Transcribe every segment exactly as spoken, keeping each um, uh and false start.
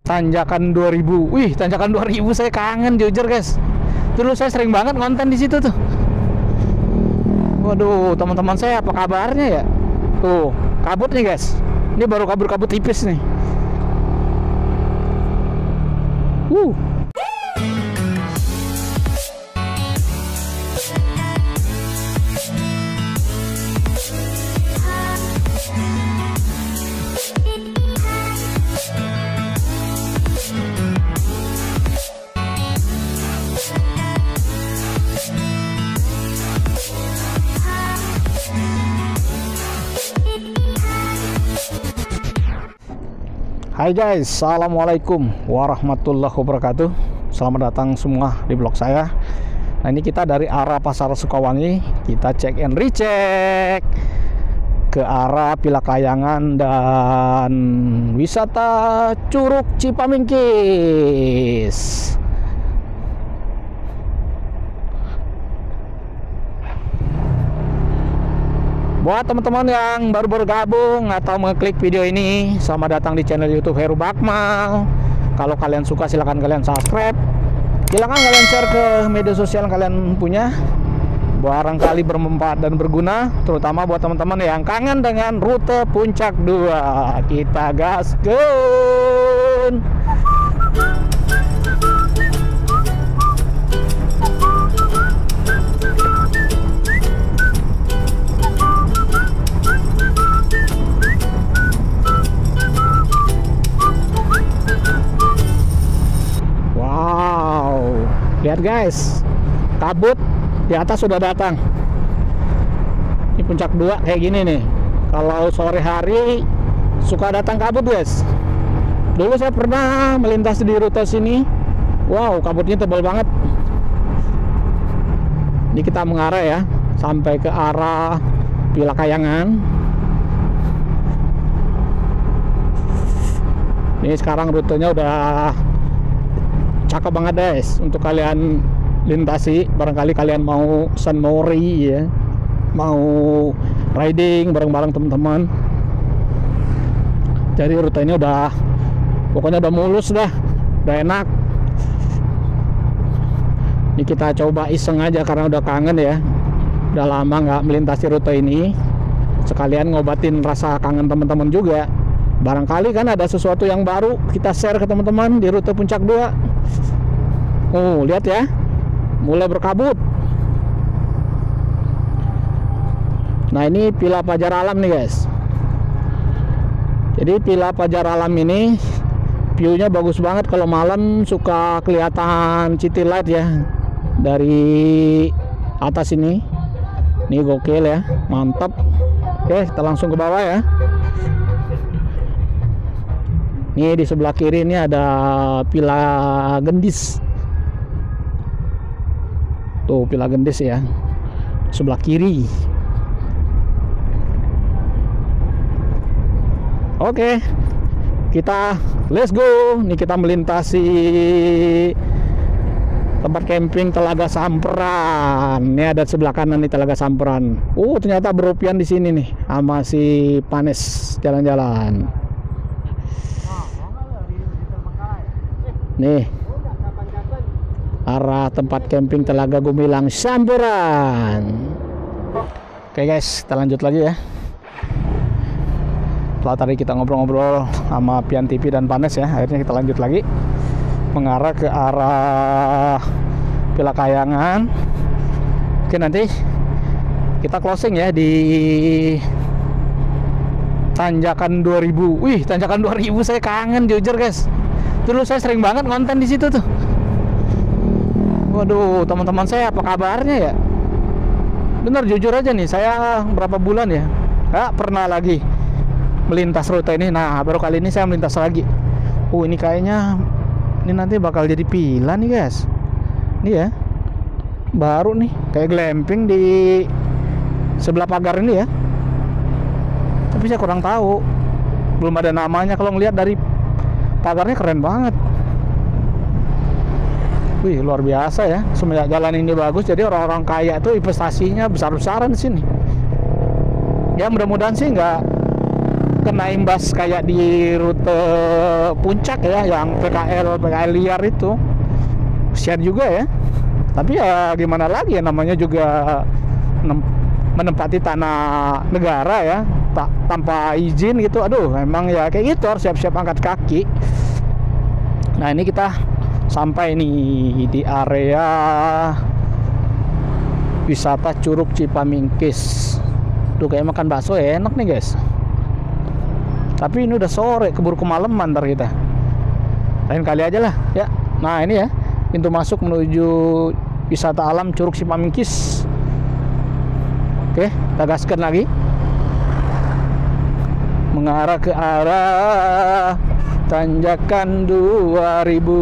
Tanjakan dua ribu. Wih, tanjakan dua ribu saya kangen jujur, guys. Dulu saya sering banget ngonten di situ tuh. Waduh, teman-teman saya apa kabarnya ya? Tuh, kabut nih, guys. Ini baru kabut-kabut tipis nih. Uh. Hai guys, assalamualaikum warahmatullahi wabarakatuh. Selamat datang semua di blog saya. Nah, ini kita dari arah Pasar Sukawangi, kita cek and recheck ke arah Pilakayangan dan wisata Curug Cipamingkis. Buat teman-teman yang baru bergabung atau mengklik video ini, selamat datang di channel YouTube Heru Bakmal. Kalau kalian suka silahkan kalian subscribe, silahkan kalian share ke media sosial yang kalian punya, barangkali bermanfaat dan berguna, terutama buat teman-teman yang kangen dengan rute Puncak dua. Kita gaskeun. Lihat guys, kabut di atas sudah datang. Ini puncak dua kayak gini nih. Kalau sore hari suka datang kabut guys. Dulu saya pernah melintas di rute sini. Wow, kabutnya tebal banget. Ini kita mengarah ya sampai ke arah Pilakayangan. Ini sekarang rutenya udah cakep banget guys untuk kalian lintasi. Barangkali kalian mau snorri ya, mau riding bareng-bareng teman-teman. Jadi rutenya udah pokoknya udah mulus dah, udah enak. Ini kita coba iseng aja karena udah kangen ya, udah lama nggak melintasi rute ini. Sekalian ngobatin rasa kangen teman-teman juga. Barangkali kan ada sesuatu yang baru kita share ke teman-teman di rute Puncak dua. Oh, lihat ya, mulai berkabut. Nah, ini Villa Pajar Alam nih guys. Jadi Villa Pajar Alam ini view-nya bagus banget kalau malam, suka kelihatan city light ya dari atas ini. Ini gokil ya, mantap. Oke, kita langsung ke bawah ya. Ini di sebelah kiri ini ada Villa Gendis. Tuh Villa Gendis ya, sebelah kiri. Oke, kita let's go. Nih kita melintasi tempat camping Telaga Samperan. Ini ada sebelah kanan nih Telaga Samperan. Uh, ternyata berupian di sini nih sama si Panes jalan-jalan. Nih arah tempat camping Telaga Gumilang Samperan. Oke guys, kita lanjut lagi ya. Setelah tadi kita ngobrol-ngobrol sama Pian T V dan Panes ya, akhirnya kita lanjut lagi mengarah ke arah Pilakayangan. Oke, nanti kita closing ya di Tanjakan dua ribu. Wih, Tanjakan dua ribu saya kangen jujur guys. Dulu saya sering banget ngonten di situ tuh. Waduh, teman-teman saya apa kabarnya ya? Bener jujur aja nih, saya berapa bulan ya nggak pernah lagi melintas rute ini. Nah, baru kali ini saya melintas lagi. Oh, ini kayaknya ini nanti bakal jadi villa nih guys. Ini ya, baru nih kayak glamping di sebelah pagar ini ya. Tapi saya kurang tahu, belum ada namanya. Kalau ngelihat dari pagarnya keren banget. Wih, luar biasa ya. Semenjak jalan ini bagus, jadi orang-orang kaya itu investasinya besar-besaran di sini. Ya mudah-mudahan sih nggak kena kena imbas kayak di rute puncak ya, yang P K L P K L liar itu. Kasian juga ya. Tapi ya gimana lagi ya, namanya juga menempati tanah negara ya, tak tanpa izin gitu. Aduh, emang ya kayak gitu, harus siap-siap angkat kaki. Nah, ini kita sampai nih di area wisata Curug Cipamingkis. Tuh kayak makan bakso ya, enak nih guys. Tapi ini udah sore, keburu kemalaman ntar kita. Lain kali aja lah ya. Nah, ini ya pintu masuk menuju wisata alam Curug Cipamingkis. Oke, kita gaskan lagi. Mengarah ke arah tanjakan dua ribu.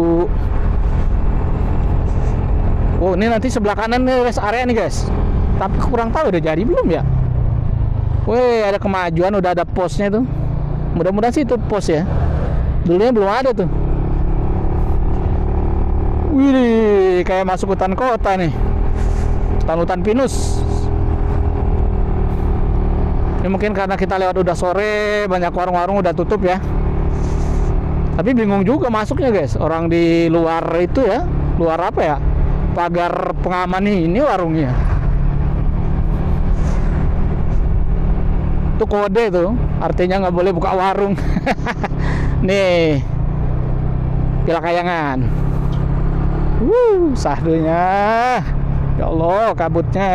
Oh, ini nanti sebelah kanan nih rest area nih guys. Tapi kurang tahu udah jadi belum ya. Wih, ada kemajuan, udah ada posnya tuh. Mudah-mudahan sih itu pos ya. Dulunya belum ada tuh. Wih, kayak masuk hutan kota nih. Hutan-hutan pinus. Ini mungkin karena kita lewat udah sore, banyak warung-warung udah tutup ya. Tapi bingung juga masuknya guys. Orang di luar itu ya, luar apa ya, pagar pengaman ini warungnya. Itu kode tuh, artinya nggak boleh buka warung. Nih, Pila Kayangan. Wuh, sahdunya. Ya Allah, kabutnya.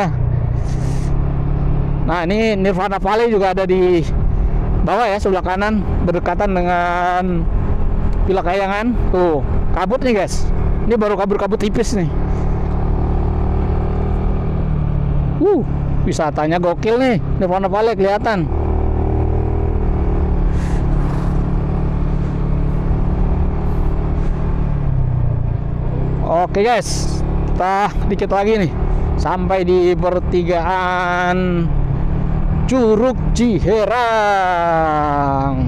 Nah, ini Nirvana Valley juga ada di bawah ya, sebelah kanan, berdekatan dengan Pila Kayangan. Tuh, kabut nih guys. Ini baru kabut-kabut tipis nih. Uh, wisatanya gokil nih, Nirvana Valley kelihatan. Oke guys, kita dikit lagi nih sampai di pertigaan Curug Ciherang.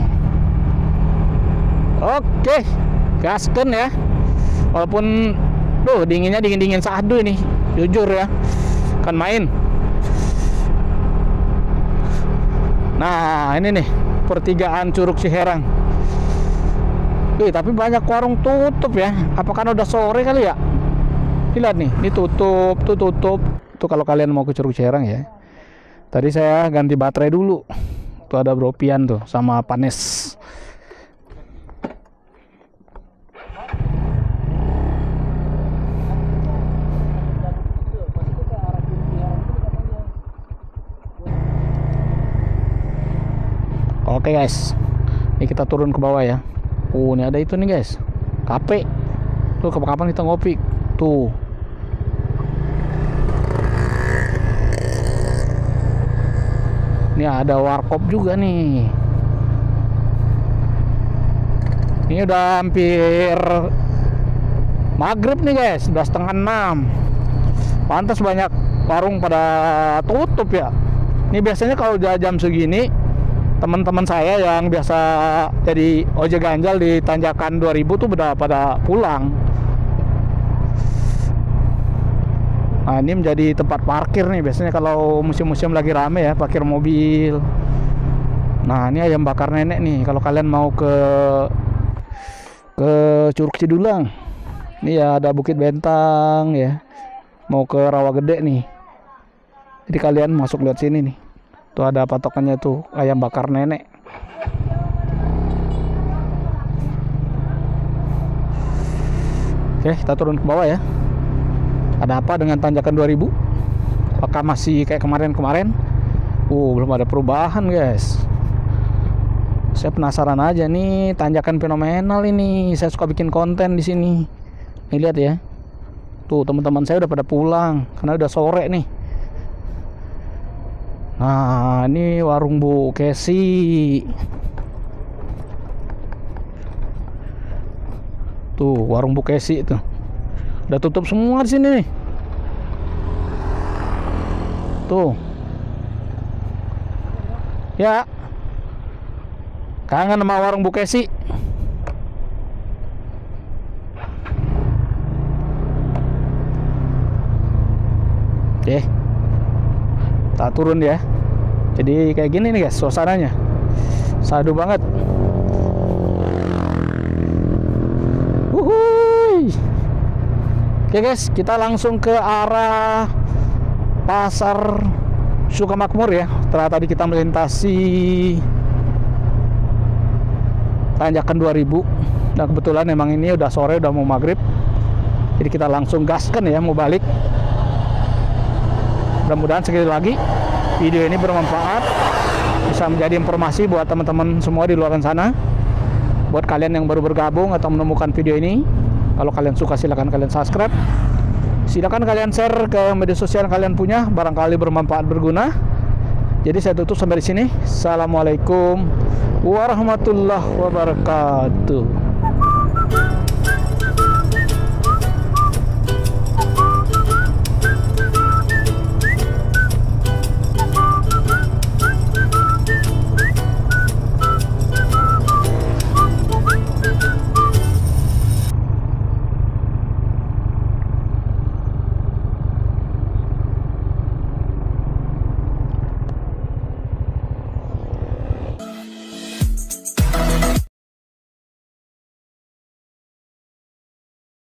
Oke, gasken ya. Walaupun duh, dinginnya dingin-dingin sahdu ini, jujur ya, kan main. Nah, ini nih pertigaan Curug Ciherang. Wih, tapi banyak warung tutup ya. Apa karena udah sore kali ya? Lihat nih, ini tutup, tuh tutup. Tuh kalau kalian mau ke Curug Ciherang ya. Tadi saya ganti baterai dulu. Tuh ada Bropian tuh sama Panes. Oke guys, ini kita turun ke bawah ya. Oh, ini ada itu nih guys, kafe. Tuh kapan-kapan kita ngopi. Tuh. Ini ada warkop juga nih. Ini udah hampir maghrib nih guys, udah setengah enam. Pantas banyak warung pada tutup ya. Ini biasanya kalau udah jam segini, teman-teman saya yang biasa jadi ojek ganjal di tanjakan dua ribu tuh udah pada pulang. Nah, ini menjadi tempat parkir nih biasanya kalau musim-musim lagi rame ya, parkir mobil. Nah, ini ayam bakar nenek nih kalau kalian mau ke ke Curug Cidulang. Ini ya ada Bukit Bentang ya. Mau ke Rawa Gede nih. Jadi kalian masuk lewat sini nih. Tuh ada patokannya tuh, ayam bakar nenek. Oke, kita turun ke bawah ya. Ada apa dengan tanjakan dua ribu? Apakah masih kayak kemarin-kemarin? Uh, belum ada perubahan guys. Saya penasaran aja nih, tanjakan fenomenal ini. Saya suka bikin konten di sini. Nih lihat ya. Tuh teman-teman saya udah pada pulang karena udah sore nih. Nah, ini warung Bu Kesi. Tuh, warung Bu Kesi tuh. Udah tutup semua di sini nih. Tuh. Ya. Kangen sama warung Bu Kesi. Oke. Kita turun ya. Jadi kayak gini nih guys suasananya. Sadu banget. Wuhui. Oke guys, kita langsung ke arah Pasar Sukamakmur ya. Setelah tadi kita melintasi tanjakan dua ribu. Dan kebetulan emang ini udah sore, udah mau maghrib. Jadi kita langsung gaskan ya, mau balik. Mudah-mudahan sekali lagi video ini bermanfaat, bisa menjadi informasi buat teman-teman semua di luar sana. Buat kalian yang baru bergabung atau menemukan video ini, kalau kalian suka silahkan kalian subscribe, silahkan kalian share ke media sosial yang kalian punya, barangkali bermanfaat, berguna. Jadi saya tutup sampai di sini. Assalamualaikum warahmatullahi wabarakatuh.